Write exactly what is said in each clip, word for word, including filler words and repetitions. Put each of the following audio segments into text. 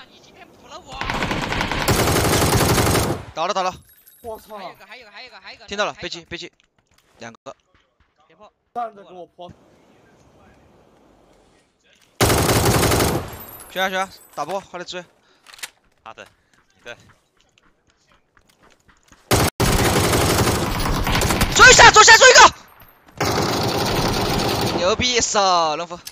你今天补了我。 倒了倒了。 我操！ 还有个还有个还有个还有个。 听到了，飞机飞机，两个。 别破。 站着给我破。 学员学员，打不过，快来支援。 好的，对。 追下，左下，追一个，牛逼死龙福。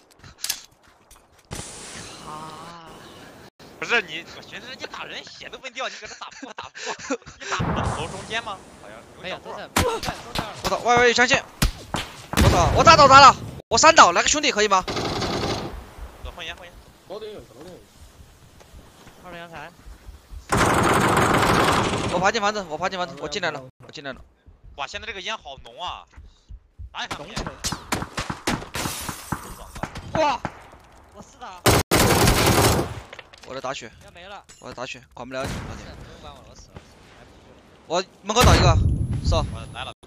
啊！不是你，我觉得人家打人血都没掉，你搁这打不过打不过，你打头中间吗？好像没有，都在都在都在。 我操，外围有枪线，我操，我打倒他了，我三倒，来个兄弟可以吗？ 走混烟混烟， 楼顶有一个，楼顶有一个。 二楼阳台。 我爬进房子，我爬进房子，我进来了，我进来了。 哇，现在这个烟好浓啊！哪里看不见？ 哇！我死的。 我在打血。 要没了。 我在打血，管不了你，老铁。 不用管我，我死了。 我门口倒一个，是。 我来了。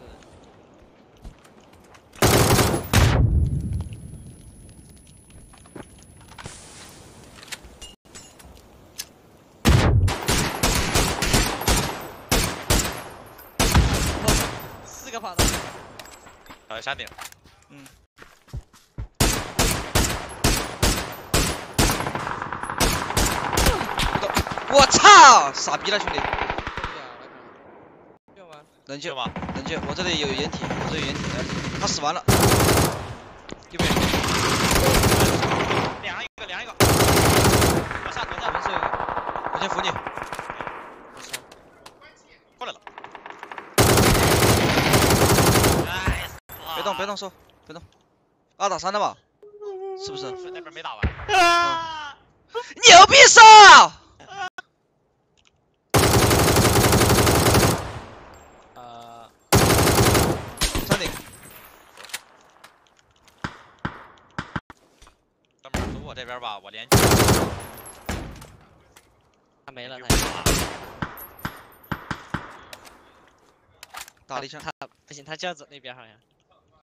四个跑的。 呃，山顶。 嗯。我操！傻逼了，兄弟。冷静，冷静，我这里有掩体，我这里有掩体，他死完了。右边。 两一个，两一个。往下，往下， 没事。我先扶你。 过来了。 别动，别动，收，别动。二打三了吧？是不是？ 是那边没打完。 啊！牛逼死！ 呃， 山顶。 哥们儿，走我这边吧，我连。 他没了，他。 打了一枪。 他不行，他就要走那边好像。